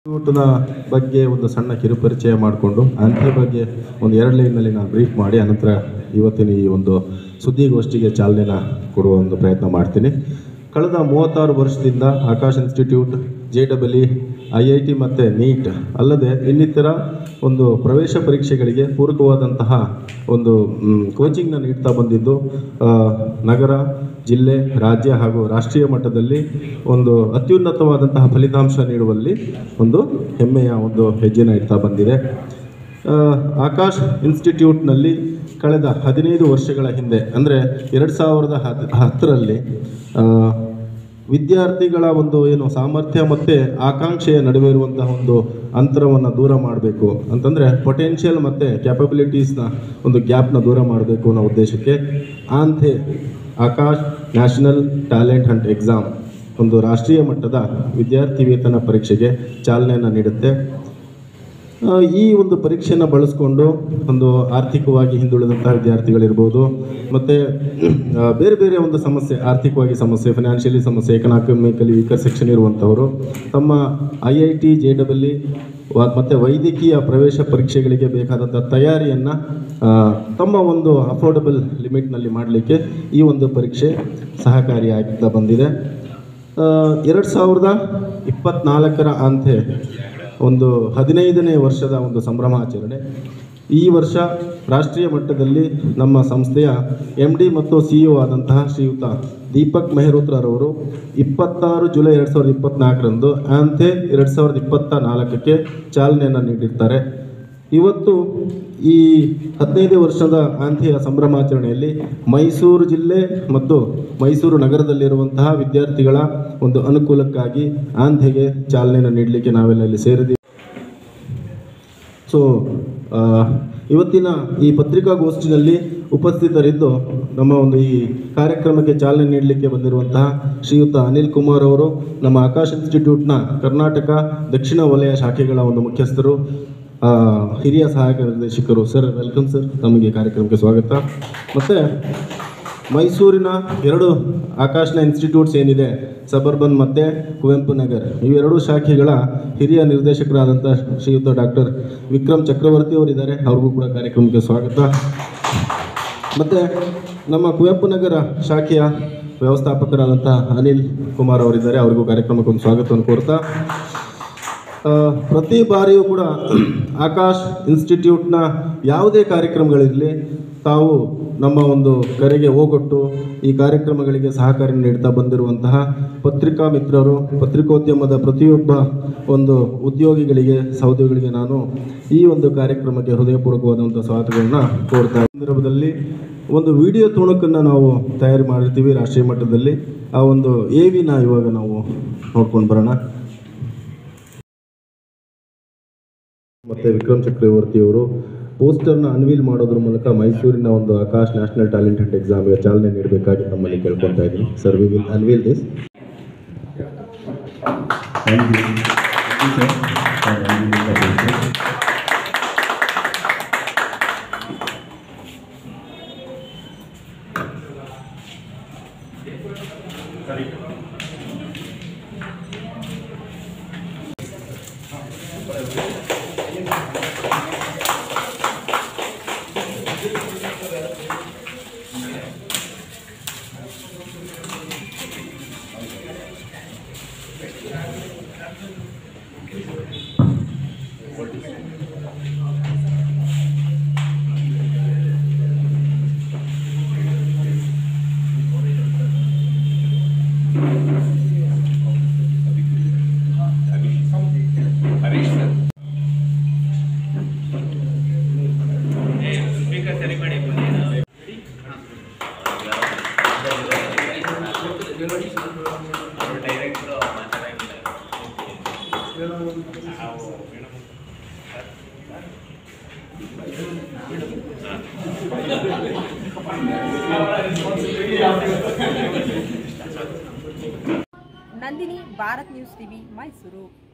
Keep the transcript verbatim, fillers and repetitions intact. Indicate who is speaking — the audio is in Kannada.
Speaker 1: ಇನ್ಸ್ಟಿಟ್ಯೂಟ್ನ ಬಗ್ಗೆ ಒಂದು ಸಣ್ಣ ಕಿರುಪರಿಚಯ ಮಾಡಿಕೊಂಡು ಅಂಥೆ ಬಗ್ಗೆ ಒಂದು ಎರಡು ಲೈನ್ನಲ್ಲಿ ನಾನು ಬ್ರೀಫ್ ಮಾಡಿ ಅನಂತರ ಇವತ್ತಿನ ಈ ಒಂದು ಸುದ್ದಿಗೋಷ್ಠಿಗೆ ಚಾಲನೆನ ಕೊಡುವ ಒಂದು ಪ್ರಯತ್ನ ಮಾಡ್ತೀನಿ. ಕಳೆದ ಮೂವತ್ತಾರು ವರ್ಷದಿಂದ Aakash institute, J double E, I I T ಮತ್ತು ನೀಟ್ ಅಲ್ಲದೆ ಇನ್ನಿತರ ಒಂದು ಪ್ರವೇಶ ಪರೀಕ್ಷೆಗಳಿಗೆ ಪೂರಕವಾದಂತಹ ಒಂದು ಕೋಚಿಂಗ್ನ ನೀಡ್ತಾ ಬಂದಿದ್ದು ನಗರ, ಜಿಲ್ಲೆ, ರಾಜ್ಯ ಹಾಗೂ ರಾಷ್ಟ್ರೀಯ ಮಟ್ಟದಲ್ಲಿ ಒಂದು ಅತ್ಯುನ್ನತವಾದಂತಹ ಫಲಿತಾಂಶ ನೀಡುವಲ್ಲಿ ಒಂದು ಹೆಮ್ಮೆಯ ಒಂದು ಹೆಜ್ಜೆನ ಇಡ್ತಾ ಬಂದಿದೆ. ಆಕಾಶ್ ಇನ್ಸ್ಟಿಟ್ಯೂಟ್ನಲ್ಲಿ ಕಳೆದ ಹದಿನೈದು ವರ್ಷಗಳ ಹಿಂದೆ ಅಂದರೆ ಎರಡು ಸಾವಿರದ ಹತ್ ಹತ್ತರಲ್ಲಿ ವಿದ್ಯಾರ್ಥಿಗಳ ಒಂದು ಏನು ಸಾಮರ್ಥ್ಯ ಮತ್ತು ಆಕಾಂಕ್ಷೆಯ ನಡುವೆ ಇರುವಂತಹ ಒಂದು ಅಂತರವನ್ನು ದೂರ ಮಾಡಬೇಕು ಅಂತಂದರೆ ಪೊಟೆನ್ಷಿಯಲ್ ಮತ್ತು ಕ್ಯಾಪಬಿಲಿಟೀಸ್ನ ಒಂದು ಗ್ಯಾಪ್ನ ದೂರ ಮಾಡಬೇಕು ಅನ್ನೋ ಉದ್ದೇಶಕ್ಕೆ ANTHE Aakash national talent hunt exam ಒಂದು ರಾಷ್ಟ್ರೀಯ ಮಟ್ಟದ ವಿದ್ಯಾರ್ಥಿ ವೇತನ ಪರೀಕ್ಷೆಗೆ ಚಾಲನೆಯನ್ನು ನೀಡುತ್ತೆ. ಈ ಒಂದು ಪರೀಕ್ಷೆಯನ್ನು ಬಳಸ್ಕೊಂಡು ಒಂದು ಆರ್ಥಿಕವಾಗಿ ಹಿಂದುಳಿದಂತಹ ವಿದ್ಯಾರ್ಥಿಗಳಿರ್ಬೋದು ಮತ್ತು ಬೇರೆ ಬೇರೆ ಒಂದು ಸಮಸ್ಯೆ, ಆರ್ಥಿಕವಾಗಿ ಸಮಸ್ಯೆ, ಫೈನಾನ್ಷಿಯಲಿ ಸಮಸ್ಯೆ, ಎಕನಾಮಿಕಲಿ ವೀಕರ್ ಸೆಕ್ಷನ್ ಇರುವಂಥವರು ತಮ್ಮ I I T, J double E ಮತ್ತು ವೈದ್ಯಕೀಯ ಪ್ರವೇಶ ಪರೀಕ್ಷೆಗಳಿಗೆ ಬೇಕಾದಂಥ ತಯಾರಿಯನ್ನು ತಮ್ಮ ಒಂದು ಅಫೋರ್ಡಬಲ್ ಲಿಮಿಟ್ನಲ್ಲಿ ಮಾಡಲಿಕ್ಕೆ ಈ ಒಂದು ಪರೀಕ್ಷೆ ಸಹಕಾರಿಯಾಗ್ತಾ ಬಂದಿದೆ. ಎರಡು ಸಾವಿರದ ಇಪ್ಪತ್ತ್ನಾಲ್ಕರ ಆಂಥೆ ಒಂದು ಹದಿನೈದನೇ ವರ್ಷದ ಒಂದು ಸಂಭ್ರಮಾಚರಣೆ. ಈ ವರ್ಷ ರಾಷ್ಟ್ರೀಯ ಮಟ್ಟದಲ್ಲಿ ನಮ್ಮ ಸಂಸ್ಥೆಯ ಎಮ್ ಡಿ ಮತ್ತು ಸಿ ಇ ಒ ಆದಂತಹ ಶ್ರೀಯುತ ದೀಪಕ್ ಮೆಹ್ರೋತ್ರರವರು ಇಪ್ಪತ್ತಾರು ಜುಲೈ ಎರಡು ಸಾವಿರದ ಇಪ್ಪತ್ತ್ನಾಲ್ಕರಂದು ಆಂಥೆ ಎರಡು ಸಾವಿರದ ಇಪ್ಪತ್ತ ನಾಲ್ಕಕ್ಕೆ ಚಾಲನೆಯನ್ನು ನೀಡಿರ್ತಾರೆ. ಇವತ್ತು ಈ ಹದಿನೈದು ವರ್ಷದ ಆಂಥೆಯ ಸಂಭ್ರಮಾಚರಣೆಯಲ್ಲಿ ಮೈಸೂರು ಜಿಲ್ಲೆ ಮತ್ತು ಮೈಸೂರು ನಗರದಲ್ಲಿರುವಂತಹ ವಿದ್ಯಾರ್ಥಿಗಳ ಒಂದು ಅನುಕೂಲಕ್ಕಾಗಿ ಆಂಥೆಗೆ ಚಾಲನೆಯನ್ನು ನೀಡಲಿಕ್ಕೆ ನಾವೆಲ್ಲ ಇಲ್ಲಿ ಸೇರಿದ್ದೀವಿ. ಸೊ ಇವತ್ತಿನ ಈ ಪತ್ರಿಕಾಗೋಷ್ಠಿಯಲ್ಲಿ ಉಪಸ್ಥಿತರಿದ್ದು ನಮ್ಮ ಒಂದು ಈ ಕಾರ್ಯಕ್ರಮಕ್ಕೆ ಚಾಲನೆ ನೀಡಲಿಕ್ಕೆ ಬಂದಿರುವಂತಹ ಶ್ರೀಯುತ ಅನಿಲ್ ಕುಮಾರ್ ಅವರು ನಮ್ಮ ಆಕಾಶ್ ಇನ್ಸ್ಟಿಟ್ಯೂಟ್ನ ಕರ್ನಾಟಕ ದಕ್ಷಿಣ ವಲಯ ಶಾಖೆಗಳ ಒಂದು ಮುಖ್ಯಸ್ಥರು, ಹಿರಿಯ ಸಹಾಯಕ ನಿರ್ದೇಶಕರು. ಸರ್, ವೆಲ್ಕಮ್ ಸರ್, ತಮಗೆ ಕಾರ್ಯಕ್ರಮಕ್ಕೆ ಸ್ವಾಗತ. ಮತ್ತು ಮೈಸೂರಿನ ಎರಡು ಆಕಾಶ್ನ ಇನ್ಸ್ಟಿಟ್ಯೂಟ್ಸ್ ಏನಿದೆ, ಸಬರ್ಬನ್ ಮತ್ತು ಕುವೆಂಪು ನಗರ್, ಇವೆರಡು ಶಾಖೆಗಳ ಹಿರಿಯ ನಿರ್ದೇಶಕರಾದಂಥ ಶ್ರೀಯುತ ಡಾಕ್ಟರ್ ವಿಕ್ರಮ್ ಚಕ್ರವರ್ತಿ ಅವರಿದ್ದಾರೆ, ಅವ್ರಿಗೂ ಕೂಡ ಕಾರ್ಯಕ್ರಮಕ್ಕೆ ಸ್ವಾಗತ. ಮತ್ತು ನಮ್ಮ ಕುವೆಂಪು ನಗರ ಶಾಖೆಯ ವ್ಯವಸ್ಥಾಪಕರಾದಂಥ ಅನಿಲ್ ಕುಮಾರ್ ಅವರಿದ್ದಾರೆ, ಅವ್ರಿಗೂ ಕಾರ್ಯಕ್ರಮಕ್ಕೆ ಒಂದು ಸ್ವಾಗತವನ್ನು ಕೋರ್ತಾ, ಪ್ರತಿ ಬಾರಿಯೂ ಕೂಡ ಆಕಾಶ್ ಇನ್ಸ್ಟಿಟ್ಯೂಟ್ನ ಯಾವುದೇ ಕಾರ್ಯಕ್ರಮಗಳಿರಲಿ ತಾವು ನಮ್ಮ ಒಂದು ಕರೆಗೆ ಹೋಗೊಟ್ಟು ಈ ಕಾರ್ಯಕ್ರಮಗಳಿಗೆ ಸಹಕಾರ ನೀಡ್ತಾ ಬಂದಿರುವಂತಹ ಪತ್ರಿಕಾ ಮಿತ್ರರು, ಪತ್ರಿಕೋದ್ಯಮದ ಪ್ರತಿಯೊಬ್ಬ ಒಂದು ಉದ್ಯೋಗಿಗಳಿಗೆ, ಸಹೋದ್ಯೋಗಿಗಳಿಗೆ ನಾನು ಈ ಒಂದು ಕಾರ್ಯಕ್ರಮಕ್ಕೆ ಹೃದಯಪೂರ್ವಕವಾದಂಥ ಸ್ವಾಗತಗಳನ್ನ ಕೋರ್ತಾ. ಸಂದರ್ಭದಲ್ಲಿ ಒಂದು ವಿಡಿಯೋ ತುಣುಕನ್ನು ನಾವು ತಯಾರು ಮಾಡಿರ್ತೀವಿ ರಾಷ್ಟ್ರೀಯ ಮಟ್ಟದಲ್ಲಿ. ಆ ಒಂದು ಎ ವಿನ ಇವಾಗ ನಾವು ನೋಡ್ಕೊಂಡು ಬರೋಣ. ಮತ್ತು ವಿಕ್ರಮ್ ಚಕ್ರವರ್ತಿಯವರು ಪೋಸ್ಟರ್ನ ಅನ್ವೀಲ್ ಮಾಡೋದ್ರ ಮೂಲಕ ಮೈಸೂರಿನ ಒಂದು ಆಕಾಶ್ ನ್ಯಾಷನಲ್ ಟ್ಯಾಲೆಂಟ್ ಹಂಟ್ ಎಕ್ಸಾಮ್ಗೆ ಚಾಲನೆ ನೀಡಬೇಕಾಗಿ ನಮ್ಮಲ್ಲಿ ಕೇಳ್ಕೊತಾ ಇದ್ದೀನಿ. Sir, we will unveil this.
Speaker 2: Nandini, Bharat news TV, Mysuru.